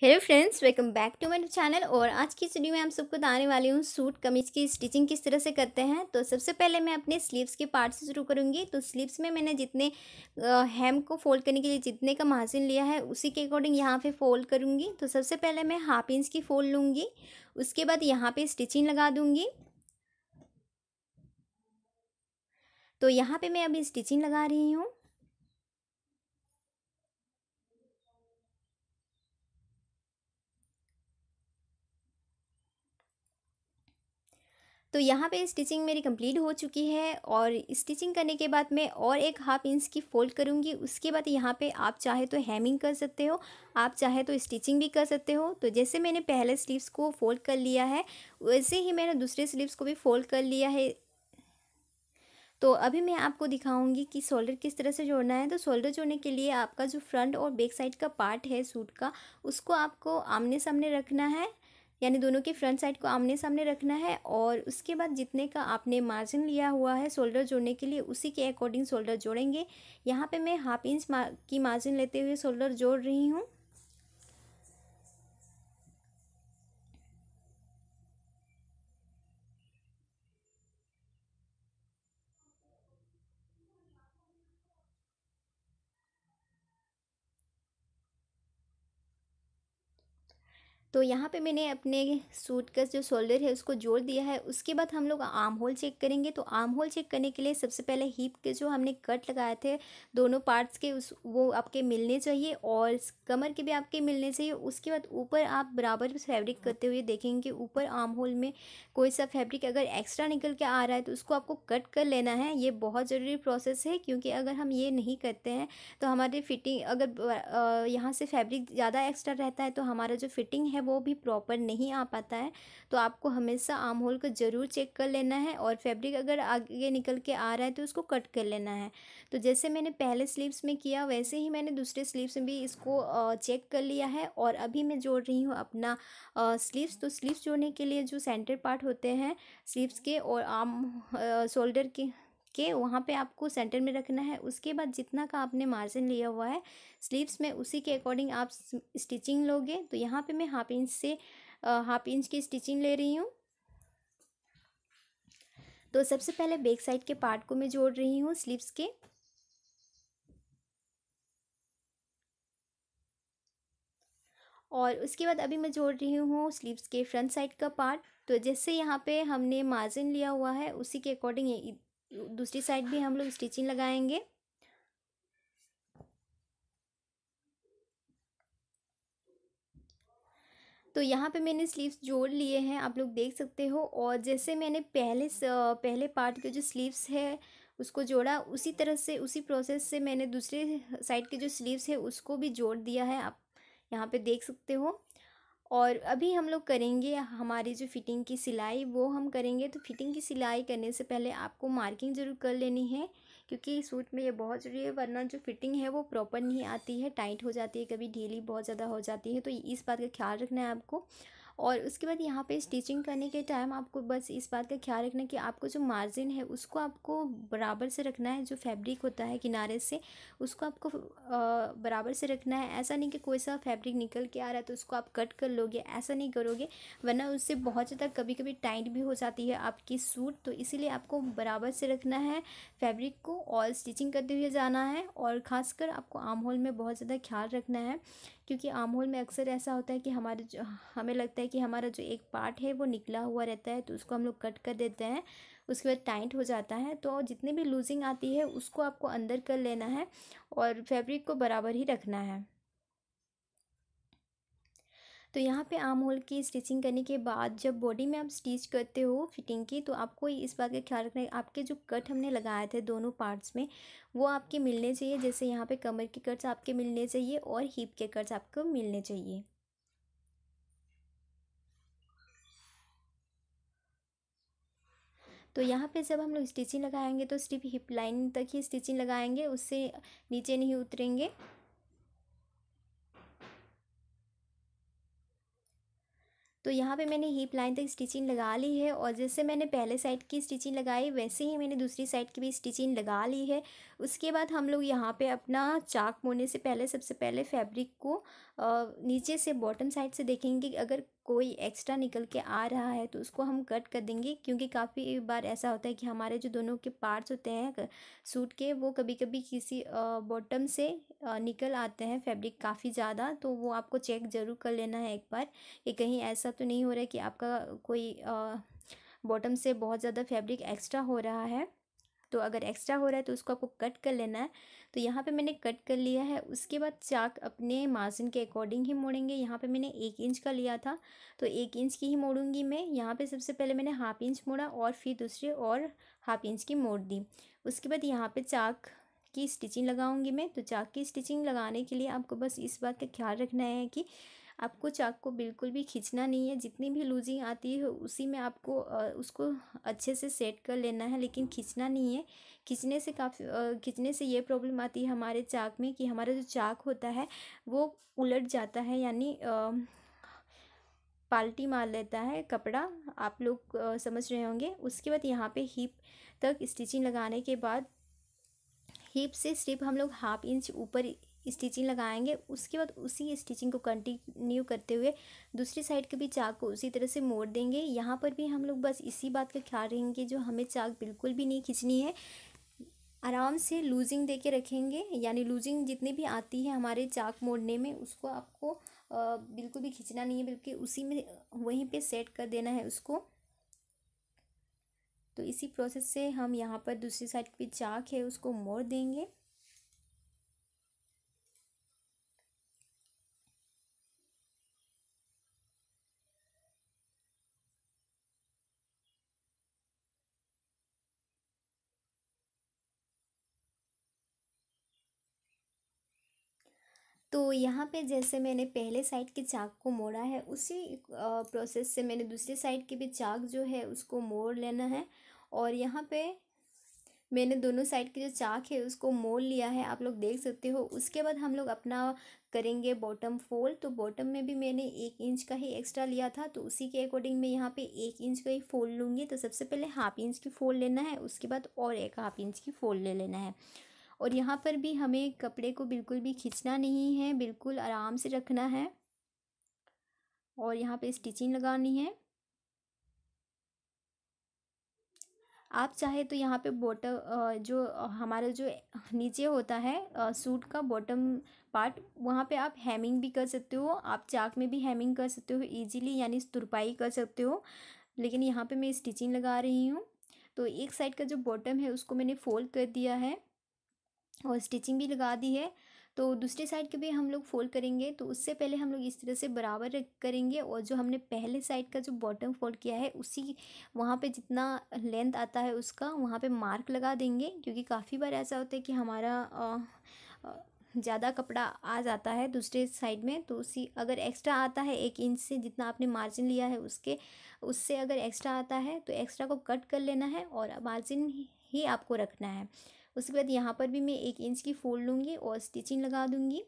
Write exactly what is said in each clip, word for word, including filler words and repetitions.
Hello friends, welcome back to my channel. और आज की इस वीडियो में हम सबको बताने वाली हूँ सूट कमीज की स्टिचिंग किस तरह से करते हैं। तो सबसे पहले मैं अपने स्लीव्स के पार्ट से शुरू करूँगी। तो स्लीव्स में मैंने जितने हेम को फोल्ड करने के लिए जितने का मार्जिन लिया है उसी के अकॉर्डिंग यहाँ पे फोल्ड करूँगी। तो सबसे पहले मैं हाफ इंच की फोल्ड लूँगी, उसके बाद यहाँ पे स्टिचिंग लगा दूँगी। तो यहाँ पे मैं अभी स्टिचिंग लगा रही हूँ। तो यहाँ पे स्टिचिंग मेरी कंप्लीट हो चुकी है और स्टिचिंग करने के बाद मैं और एक हाफ इंच की फोल्ड करूँगी। उसके बाद यहाँ पे आप चाहे तो हेमिंग कर सकते हो, आप चाहे तो स्टिचिंग भी कर सकते हो। तो जैसे मैंने पहले स्लीव्स को फोल्ड कर लिया है वैसे ही मैंने दूसरे स्लीव्स को भी फोल्ड कर लिया है। तो अभी मैं आपको दिखाऊंगी कि शोल्डर किस तरह से जोड़ना है। तो शोल्डर जोड़ने के लिए आपका जो फ्रंट और बैक साइड का पार्ट है सूट का, उसको आपको आमने सामने रखना है, यानी दोनों के फ्रंट साइड को आमने सामने रखना है। और उसके बाद जितने का आपने मार्जिन लिया हुआ है शोल्डर जोड़ने के लिए उसी के अकॉर्डिंग शोल्डर जोड़ेंगे। यहाँ पे मैं हाफ इंच की मार्जिन लेते हुए शोल्डर जोड़ रही हूँ। तो यहाँ पे मैंने अपने सूट का जो शोल्डर है उसको जोड़ दिया है। उसके बाद हम लोग आर्म होल चेक करेंगे। तो आर्म होल चेक करने के लिए सबसे पहले हिप के जो हमने कट लगाए थे दोनों पार्ट्स के, उस वो आपके मिलने चाहिए और कमर के भी आपके मिलने चाहिए। उसके बाद ऊपर आप बराबर फैब्रिक करते हुए देखेंगे ऊपर आर्म होल में कोई सा फैब्रिक अगर एक्स्ट्रा निकल के आ रहा है तो उसको आपको कट कर लेना है। ये बहुत ज़रूरी प्रोसेस है, क्योंकि अगर हम ये नहीं करते हैं तो हमारी फिटिंग अगर यहाँ से फैब्रिक ज़्यादा एक्स्ट्रा रहता है तो हमारा जो फिटिंग है वो भी प्रॉपर नहीं आ पाता है। तो आपको हमेशा आर्म होल को ज़रूर चेक कर लेना है और फैब्रिक अगर आगे निकल के आ रहा है तो उसको कट कर लेना है। तो जैसे मैंने पहले स्लीव्स में किया वैसे ही मैंने दूसरे स्लीव्स में भी इसको चेक कर लिया है। और अभी मैं जोड़ रही हूँ अपना स्लीव्स। तो स्लीव्स जोड़ने के लिए जो सेंटर पार्ट होते हैं स्लीव्स के और आर्म शोल्डर के के वहाँ पे आपको सेंटर में रखना है। उसके बाद जितना का आपने मार्जिन लिया हुआ है स्लीव्स में उसी के अकॉर्डिंग आप स्टिचिंग लोगे। तो यहाँ पे मैं हाफ इंच से हाफ इंच की स्टिचिंग ले रही हूँ। तो सबसे पहले बैक साइड के पार्ट को मैं जोड़ रही हूँ स्लीव्स के। और उसके बाद अभी मैं जोड़ रही हूँ स्लीव्स के फ्रंट साइड का पार्ट। तो जैसे यहाँ पे हमने मार्जिन लिया हुआ है उसी के अकॉर्डिंग दूसरी साइड भी हम लोग स्टिचिंग लगाएंगे। तो यहाँ पे मैंने स्लीव्स जोड़ लिए हैं, आप लोग देख सकते हो। और जैसे मैंने पहले पहले पार्ट के जो स्लीव्स है उसको जोड़ा उसी तरह से उसी प्रोसेस से मैंने दूसरे साइड के जो स्लीव्स है उसको भी जोड़ दिया है, आप यहाँ पे देख सकते हो। और अभी हम लोग करेंगे हमारी जो फिटिंग की सिलाई वो हम करेंगे। तो फिटिंग की सिलाई करने से पहले आपको मार्किंग ज़रूर कर लेनी है, क्योंकि सूट में ये बहुत ज़रूरी है, वरना जो फिटिंग है वो प्रॉपर नहीं आती है, टाइट हो जाती है, कभी ढीली बहुत ज़्यादा हो जाती है। तो इस बात का ख्याल रखना है आपको। और उसके बाद यहाँ पे स्टिचिंग करने के टाइम आपको बस इस बात का ख्याल रखना है कि आपको जो मार्जिन है उसको आपको बराबर से रखना है। जो फैब्रिक होता है किनारे से उसको आपको बराबर से रखना है। ऐसा नहीं कि कोई सा फैब्रिक निकल के आ रहा है तो उसको आप कट कर लोगे, ऐसा नहीं करोगे, वरना उससे बहुत ज़्यादा कभी कभी टाइट भी हो जाती है आपकी सूट। तो इसीलिए आपको बराबर से रखना है फैब्रिक को और स्टिचिंग करते हुए जाना है। और ख़ासकर आपको आर्म होल में बहुत ज़्यादा ख्याल रखना है, क्योंकि आर्म होल में अक्सर ऐसा होता है कि हमारे जो हमें लगता है कि हमारा जो एक पार्ट है वो निकला हुआ रहता है तो उसको हम लोग कट कर देते हैं, उसके बाद टाइट हो जाता है। तो जितनी भी लूजिंग आती है उसको आपको अंदर कर लेना है और फैब्रिक को बराबर ही रखना है। तो यहाँ पे आर्म होल की स्टिचिंग करने के बाद जब बॉडी में आप स्टिच करते हो फिटिंग की तो आपको इस बात का ख्याल रखना है आपके जो कट हमने लगाए थे दोनों पार्ट्स में वो आपके मिलने चाहिए। जैसे यहाँ पे कमर के कट्स आपके मिलने चाहिए और हिप के कट्स आपको मिलने चाहिए। तो यहाँ पे जब हम लोग स्टिचिंग लगाएंगे तो सिर्फ हिप लाइन तक ही स्टिचिंग लगाएंगे, उससे नीचे नहीं उतरेंगे। तो यहाँ पे मैंने हीप लाइन तक स्टिचिंग लगा ली है और जैसे मैंने पहले साइड की स्टिचिंग लगाई वैसे ही मैंने दूसरी साइड की भी स्टिचिंग लगा ली है। उसके बाद हम लोग यहाँ पे अपना चाक मोड़ने से पहले सबसे पहले फैब्रिक को अ, नीचे से बॉटम साइड से देखेंगे कि अगर कोई एक्स्ट्रा निकल के आ रहा है तो उसको हम कट कर देंगे, क्योंकि काफ़ी बार ऐसा होता है कि हमारे जो दोनों के पार्ट्स होते हैं सूट के वो कभी कभी किसी बॉटम से अ, निकल आते हैं फैब्रिक काफ़ी ज़्यादा। तो वो आपको चेक ज़रूर कर लेना है एक बार कि कहीं ऐसा तो नहीं हो रहा है कि आपका कोई बॉटम से बहुत ज़्यादा फैब्रिक एक्स्ट्रा हो रहा है। तो अगर एक्स्ट्रा हो रहा है तो उसको आपको कट कर लेना है। तो यहाँ पे मैंने कट कर लिया है। उसके बाद चाक अपने मार्जिन के अकॉर्डिंग ही मोड़ेंगे। यहाँ पे मैंने एक इंच का लिया था तो एक इंच की ही मोड़ूंगी मैं। यहाँ पे सबसे पहले मैंने हाफ इंच मोड़ा और फिर दूसरे और हाफ इंच की मोड़ दी। उसके बाद यहाँ पे चाक की स्टिचिंग लगाऊंगी मैं। तो चाक की स्टिचिंग लगाने के लिए आपको बस इस बात का ख्याल रखना है कि आपको चाक को बिल्कुल भी खींचना नहीं है। जितनी भी लूजिंग आती है उसी में आपको अ, उसको अच्छे से सेट कर लेना है, लेकिन खींचना नहीं है। खींचने से काफ़ी खींचने से ये प्रॉब्लम आती है हमारे चाक में कि हमारा जो चाक होता है वो उलट जाता है, यानी अ, पाल्टी मार लेता है कपड़ा। आप लोग अ, समझ रहे होंगे। उसके बाद यहाँ पे हिप तक स्टिचिंग लगाने के बाद हिप से सिर्फ हम लोग हाफ इंच ऊपर स्टिचिंग लगाएंगे। उसके बाद उसी स्टिचिंग को कंटिन्यू करते हुए दूसरी साइड के भी चाक को उसी तरह से मोड़ देंगे। यहाँ पर भी हम लोग बस इसी बात का ख्याल रखेंगे जो हमें चाक बिल्कुल भी नहीं खींचनी है। आराम से लूजिंग दे के रखेंगे, यानी लूजिंग जितनी भी आती है हमारे चाक मोड़ने में उसको आपको अ, बिल्कुल भी खींचना नहीं है, बल्कि उसी में वहीं पे सेट कर देना है उसको। तो इसी प्रोसेस से हम यहाँ पर दूसरी साइड की चाक है उसको मोड़ देंगे। तो यहाँ पे जैसे मैंने पहले साइड के चाक को मोड़ा है उसी प्रोसेस से मैंने दूसरी साइड के भी चाक जो है उसको मोड़ लेना है। और यहाँ पे मैंने दोनों साइड के जो चाक है उसको मोड़ लिया है, आप लोग देख सकते हो। उसके बाद हम लोग अपना करेंगे बॉटम फोल्ड। तो बॉटम में भी मैंने एक इंच का ही एक्स्ट्रा लिया था तो उसी के अकॉर्डिंग मैं यहाँ पे एक इंच का ही फोल्ड लूँगी। तो सबसे पहले हाफ इंच की फोल्ड लेना है, उसके बाद और एक हाफ इंच की फोल्ड ले लेना है। और यहाँ पर भी हमें कपड़े को बिल्कुल भी खींचना नहीं है, बिल्कुल आराम से रखना है और यहाँ पे स्टिचिंग लगानी है। आप चाहे तो यहाँ पे बॉटम जो हमारा जो नीचे होता है सूट का बॉटम पार्ट, वहाँ पे आप हेमिंग भी कर सकते हो। आप चाक में भी हेमिंग कर सकते हो इजीली, यानी तुरपाई कर सकते हो। लेकिन यहाँ पे मैं स्टिचिंग लगा रही हूँ। तो एक साइड का जो बॉटम है उसको मैंने फोल्ड कर दिया है और स्टिचिंग भी लगा दी है। तो दूसरी साइड के भी हम लोग फोल्ड करेंगे। तो उससे पहले हम लोग इस तरह से बराबर रख- करेंगे और जो हमने पहले साइड का जो बॉटम फोल्ड किया है उसी वहाँ पे जितना लेंथ आता है उसका वहाँ पे मार्क लगा देंगे। क्योंकि काफ़ी बार ऐसा होता है कि हमारा अ, अ, ज़्यादा कपड़ा आ जाता है दूसरे साइड में। तो उसी अगर एक्स्ट्रा आता है एक इंच से जितना आपने मार्जिन लिया है उसके उससे अगर एक्स्ट्रा आता है तो एक्स्ट्रा को कट कर लेना है और मार्जिन ही आपको रखना है। उसके बाद यहाँ पर भी मैं एक इंच की फोल्ड लूँगी और स्टिचिंग लगा दूँगी।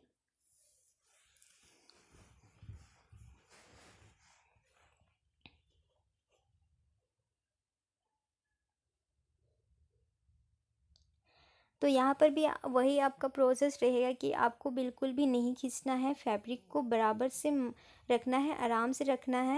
तो यहाँ पर भी आ- वही आपका प्रोसेस रहेगा कि आपको बिल्कुल भी नहीं खींचना है, फैब्रिक को बराबर से म- रखना है, आराम से रखना है।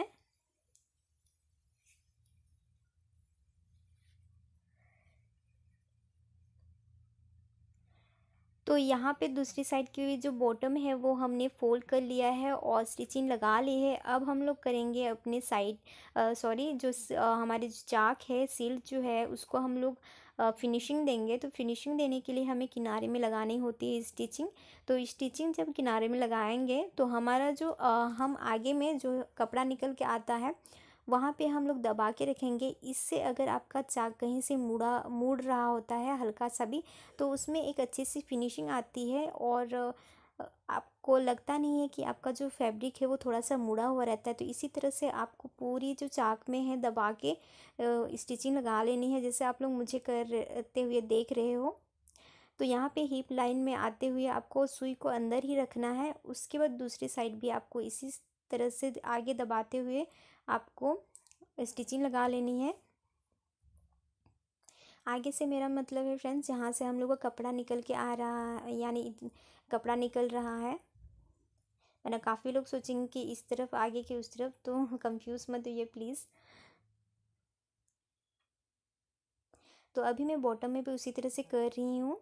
तो यहाँ पे दूसरी साइड की जो बॉटम है वो हमने फोल्ड कर लिया है और स्टिचिंग लगा ली है। अब हम लोग करेंगे अपने साइड सॉरी जो स- अ, हमारे जो चाक है सिल जो है उसको हम लोग फिनिशिंग देंगे। तो फिनिशिंग देने के लिए हमें किनारे में लगानी होती है स्टिचिंग। तो स्टिचिंग जब किनारे में लगाएंगे तो हमारा जो अ, हम आगे में जो कपड़ा निकल के आता है वहाँ पे हम लोग दबा के रखेंगे। इससे अगर आपका चाक कहीं से मुड़ा मुड़ रहा होता है हल्का सा भी तो उसमें एक अच्छी सी फिनिशिंग आती है और अ, आपको लगता नहीं है कि आपका जो फैब्रिक है वो थोड़ा सा मुड़ा हुआ रहता है। तो इसी तरह से आपको पूरी जो चाक में है दबा के स्टिचिंग लगा लेनी है, जैसे आप लोग मुझे करते हुए देख रहे हो। तो यहाँ पे हीप लाइन में आते हुए आपको सुई को अंदर ही रखना है। उसके बाद दूसरी साइड भी आपको इसी तरह से आगे दबाते हुए आपको स्टिचिंग लगा लेनी है। आगे से मेरा मतलब है फ्रेंड्स, जहाँ से हम लोग का कपड़ा निकल के आ रहा है, यानी कपड़ा निकल रहा है। वरना काफ़ी लोग सोचेंगे कि इस तरफ आगे कि उस तरफ, तो कंफ्यूज मत होइए प्लीज़। तो अभी मैं बॉटम में भी उसी तरह से कर रही हूँ।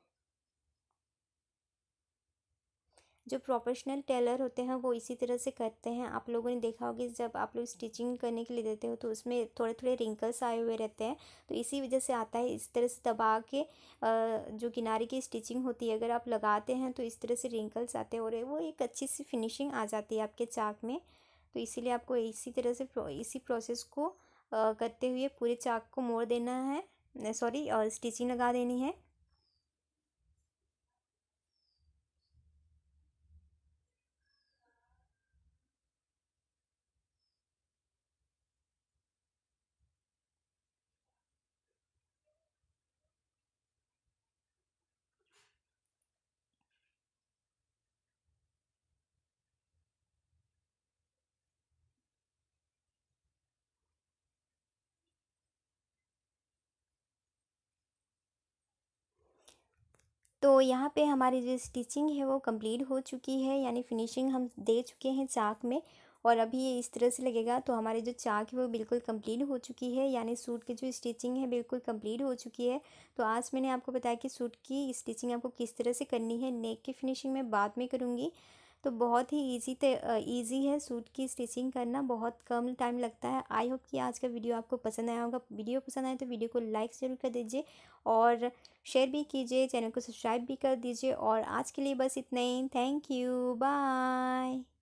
जो प्रोफेशनल टेलर होते हैं वो इसी तरह से करते हैं। आप लोगों ने देखा होगा जब आप लोग स्टिचिंग करने के लिए देते हो तो उसमें थोड़े थोड़े रिंकल्स आए हुए रहते हैं, तो इसी वजह से आता है। इस तरह से दबा के जो किनारे की स्टिचिंग होती है अगर आप लगाते हैं तो इस तरह से रिंकल्स आते हैं और वो एक अच्छी सी फिनिशिंग आ जाती है आपके चाक में। तो इसीलिए आपको इसी तरह से इसी प्रोसेस को करते हुए पूरे चाक को मोड़ देना है, सॉरी स्टिचिंग लगा देनी है। तो यहाँ पे हमारी जो स्टिचिंग है वो कंप्लीट हो चुकी है, यानी फिनिशिंग हम दे चुके हैं चाक में। और अभी ये इस तरह से लगेगा तो हमारी जो चाक है वो बिल्कुल कंप्लीट हो चुकी है, यानी सूट की जो स्टिचिंग है बिल्कुल कंप्लीट हो चुकी है। तो आज मैंने आपको बताया कि सूट की स्टिचिंग आपको किस तरह से करनी है। नेक की फिनिशिंग मैं बाद में करूँगी। तो बहुत ही ईजी ईजी है सूट की स्टिचिंग करना, बहुत कम टाइम लगता है। आई होप कि आज का वीडियो आपको पसंद आया होगा। वीडियो पसंद आए तो वीडियो को लाइक ज़रूर कर दीजिए और शेयर भी कीजिए, चैनल को सब्सक्राइब भी कर दीजिए। और आज के लिए बस इतना ही। Thank you, bye.